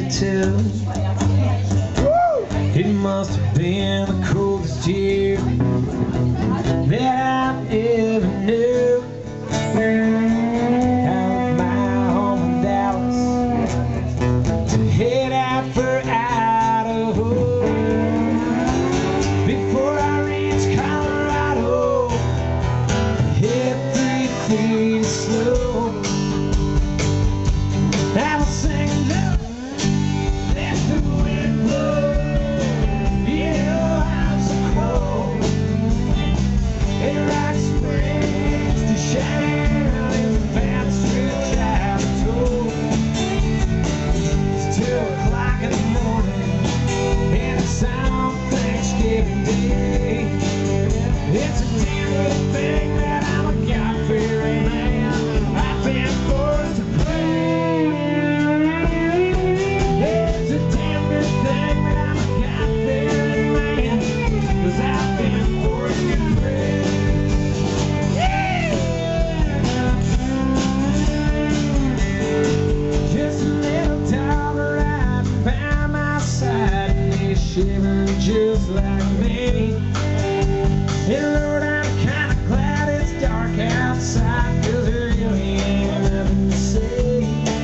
22. It must have been the coldest year that I ever knew. Out of my home in Dallas to head out for Idaho. Before I reached Colorado, hit 3 feet of snow. I was singing low, let the wind blow. Yeah, I'm so cold. It rocks springs to shine in the fat stretch out of toll. It's 2 o'clock in the morning, and it's on Thanksgiving Day. It's a damn good thing that I'm a God-fearing man. I've been forced to pray. It's a damn good thing that I'm a God-fearing man, 'cause I've been forced to pray. Yeah. Just a little dog riding by my side, and he's shivering just like me. And Lord, I'm kinda glad it's dark outside, 'cause there really ain't nothing to say.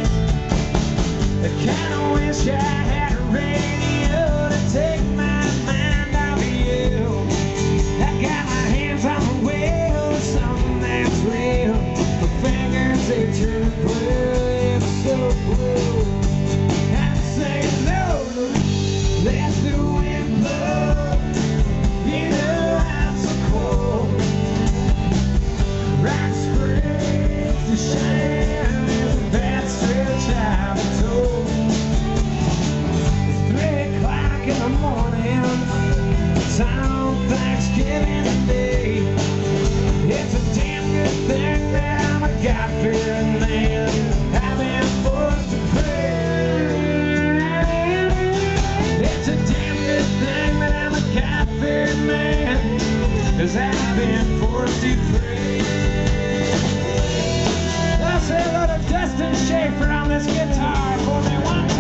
I kinda wish I had a radio to take my mind off of you. I got my hands on the wheel of something that's real. My fingers, they turn blue, it's so blue. I'm saying no, let the wind blow. You know I'm so cold. Rock springs to shine in the bad stretch I've been told. It's 3 o'clock in the morning, it's on Thanksgiving Day. It's a damn good thing that I'm a God-fearing man. I've been forced to pray. It's a damn good thing that I'm a God-fearing man, 'cause I've been forced to pray. I'll say hello to Dustin Schaefer on this guitar for me one